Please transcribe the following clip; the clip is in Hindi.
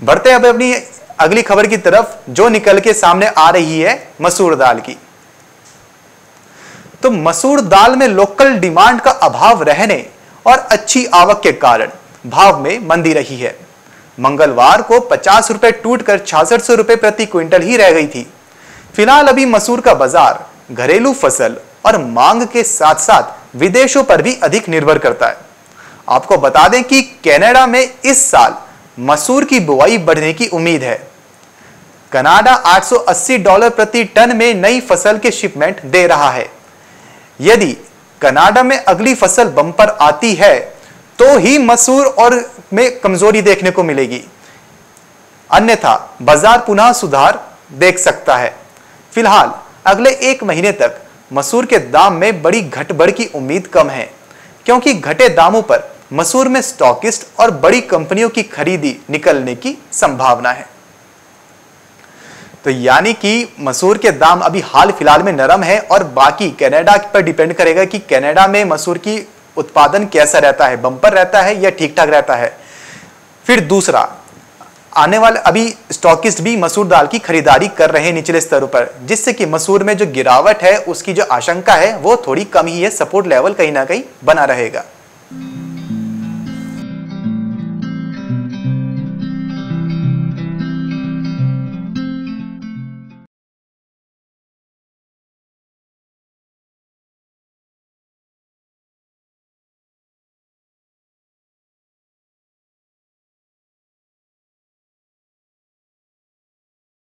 बढ़ते अब अपनी अगली खबर की तरफ, जो निकल के सामने आ रही है मसूर दाल की। तो मसूर दाल में लोकल डिमांड का अभाव रहने और अच्छी आवक के कारण भाव में मंदी रही है। मंगलवार को 50 रुपए टूटकर 6600 रुपए प्रति क्विंटल ही रह गई थी। फिलहाल अभी मसूर का बाजार घरेलू फसल और मांग के साथ साथ विदेशों पर भी अधिक निर्भर करता है। आपको बता दें कि कनाडा में इस साल मसूर की बुआई बढ़ने की उम्मीद है। कनाडा $880 प्रति टन में नई फसल के शिपमेंट दे रहा है। यदि कनाडा में अगली फसल बंपर आती है तो ही मसूर और में कमजोरी देखने को मिलेगी, अन्यथा बाजार पुनः सुधार देख सकता है। फिलहाल अगले 1 महीने तक मसूर के दाम में बड़ी घटबढ़ की उम्मीद कम है, क्योंकि घटे दामों पर मसूर में स्टॉकिस्ट और बड़ी कंपनियों की खरीदी निकलने की संभावना है। तो यानी कि मसूर के दाम अभी हाल फिलहाल में नरम है और बाकी कनाडा पर डिपेंड करेगा कि कनाडा में मसूर की उत्पादन कैसा रहता है, बंपर रहता है या ठीक ठाक रहता है। फिर दूसरा, आने वाले अभी स्टॉकिस्ट भी मसूर दाल की खरीदारी कर रहे हैं निचले स्तरों पर, जिससे कि मसूर में जो गिरावट है उसकी जो आशंका है वो थोड़ी कम ही है, सपोर्ट लेवल कहीं ना कहीं बना रहेगा।